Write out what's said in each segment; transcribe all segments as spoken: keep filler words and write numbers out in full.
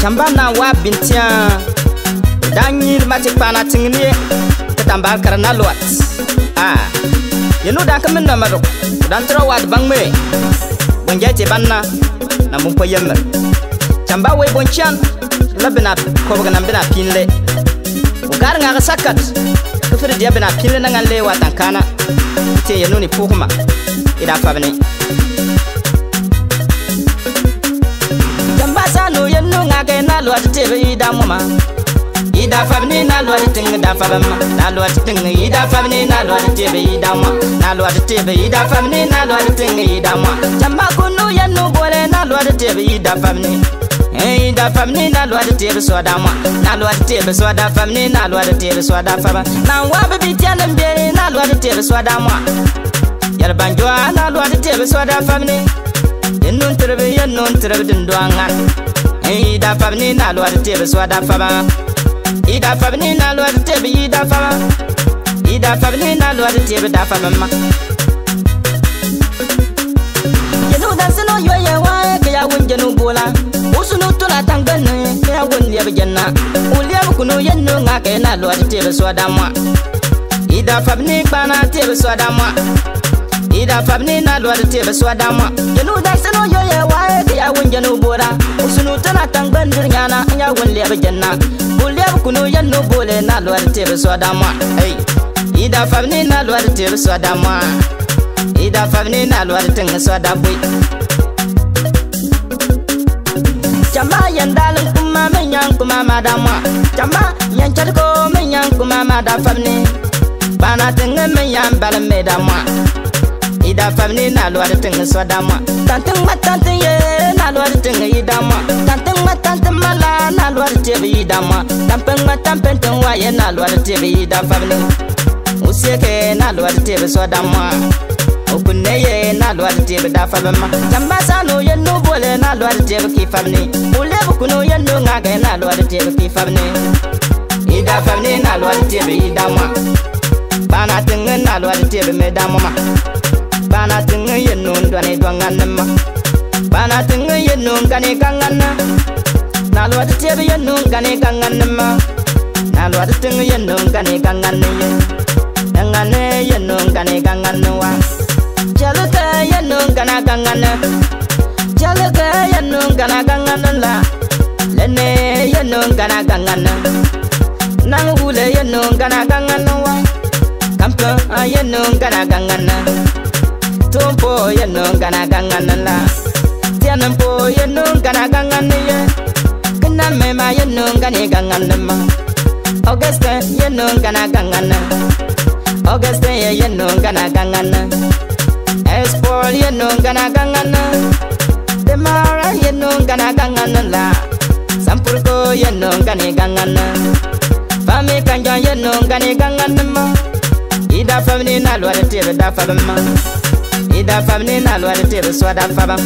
Chambana wa bintia Danyil matik pana tingni Ketambal karena luat Ah Yenu dah kemen nama dok Dan terawat bang me Bonjai banna Namun payam Chamba we bonchan Labena Kobaga nambena pinle Ukar nga sakat Kufir dia bena pinle nangan lewat angkana Te yenu ni pukuma Ida fabne Chamba sanu yenu nga ke na luat tebe ida mama Ida fabne na luat ting da fabama Na luat ting ida fabne na luat tebe ida ma Na luat tebe ida fabne na luat ting ida ma Chamba kunu yenu bole na luat tebe ida fabne Hey, da famni na loi de tebe soda moi. Na loi de tebe soda famni na loi de tebe soda fama. Na wa be bitian mbere na loi de tebe soda moi. Yar banjwa na loi de tebe soda famni. Yenun trebe yenun trebe dindwanga. Hey, da famni na loi de tebe soda fama. Ida famni na loi de tebe ida fama. Ida famni na loi de tebe da fama. Yenu danseno yoye wa ke ya wunjenu bola. Usunu tula tangane ya wonli abjanna ulia kuno yenno ngake na lo tebe soda moi ida fabni bana tebe soda moi ida fabni na lo tebe soda moi yenu danseno yoye wa ya wonjenu bora usunu tula tangane nyana ya wonli abjanna ulia kuno yenno bole na lo tebe soda moi hey ida fabni na lo tebe soda moi ida fabni na lo tebe soda boy Chamba yandal kuma menyang kuma madama Chamba yanchar ko menyang kuma mada famni Bana tenge menyang bala medama Ida famni na luar tenge swadama Tanteng matante ye na luar tenge idama Tanteng matante mala na luar tebe idama Tampeng matampen tengwa ye na luar tebe ida famni Usieke na luar tebe swadama Okuneye na luar tebe da fabama Chamba sanu ye no bole na luar tebe ki famni Ule bukuno ye no ngage na luar tebe ki famni Ida famni na luar tebe ida ma Bana tenge na luar tebe me da mama Bana tenge ye no ndwane dwangan ma Bana tenge ye no ngane kangana Na luar tebe ye no ngane kangana ma Na luar tenge ye no ngane kangana ye Ngane ye no ngane kangana wa Jalaka yanung kana kangana Jalaka yanung kana kangana la Lene yanung kana kangana Nang ule yanung kana kangana wa Kampa yanung kana kangana Tumpo yanung kana kangana la Tianampo yanung kana kangana ye Kena mema yanung kana kangana ma Auguste yanung kana kangana Auguste yanung kana kangana Espol yenung gana gangana Demara yenung gana gangana la Sampurko yenung gani gangana Fami kanjo yenung gani gangana ma Ida famni na luar tebe da fabama Ida famni na luar tebe swada fabam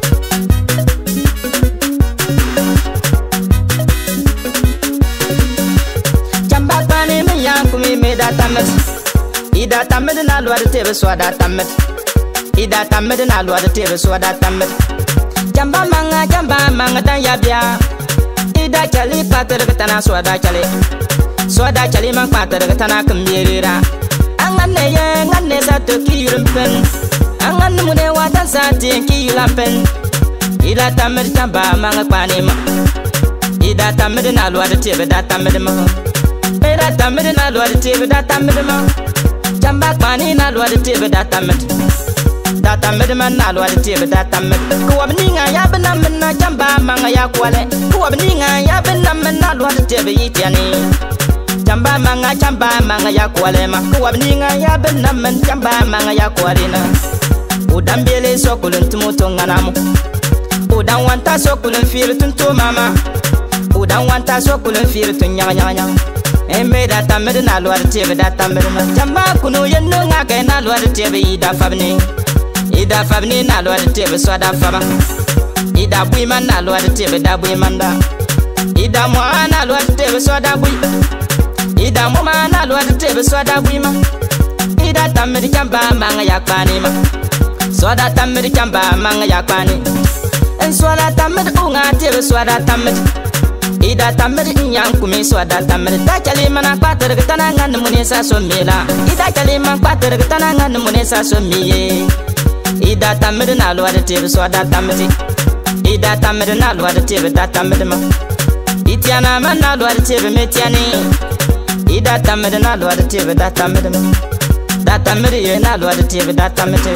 Chamba kwani me yankumi me da tamet Ida tamet na luar tebe swada tamet Ida tamed na luar tebe swada tamed Jamba manga jamba manga dan yabia Ida chali pater ketana swada chali Swada chali mang pater ketana kembirira Angane ye ngane satu kirumpen Angane mune watan sati kilampen Ida tamed jamba manga kwani ma Ida tamed na luar tebe da tamed ma Ida tamed na luar tebe da tamed ma Jamba kwani na luar tebe da tamed Data medman na luar tebe data med Kuwabninga ya benam na jamba manga ya kwale Kuwabninga ya benam na luar tebe itiani Jamba manga jamba manga ya kwale ma Kuwabninga ya benam jamba manga ya kwale na Udambele sokulun tumuto nganamu Udan wanta sokulun fir tunto mama Udan wanta sokulun fir tun nyanga nyanga nyanga Eme data med na luar tebe data med Jamba kunu yenno ngake na luar tebe ida fabni Ida fabni na luar tebe swada faba Ida buima na luar tebe da buimanda Ida moa na luar tebe swada bui Ida moma na luar tebe swada buima Ida tamedi kamba manga yakbani ma Swada tamedi kamba manga yakbani En swada tamedi unga tebe swada tamedi ida tamir inyang kumi swada tamir da chali mana pater tanangan munesa somela ida chali man pater tanangan munesa somiye ida tamir na lwa de tebe swada tamiti ida tamir na lwa de tebe da tamir ma itiana man na lwa de tebe metiani ida tamir na lwa de tebe da tamir ma da tamir ye na lwa de tebe da tamite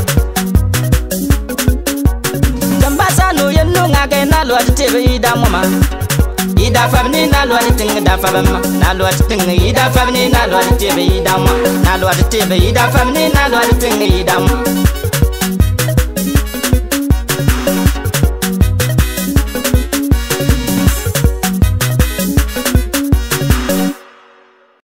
jambasa no yenno ngage na lwa de tebe ida mama ida famni na lwa de ting da famma na lwa de ting ida famni na lwa de tebe ida mama na lwa de tebe ida famni na lwa de ting ida mama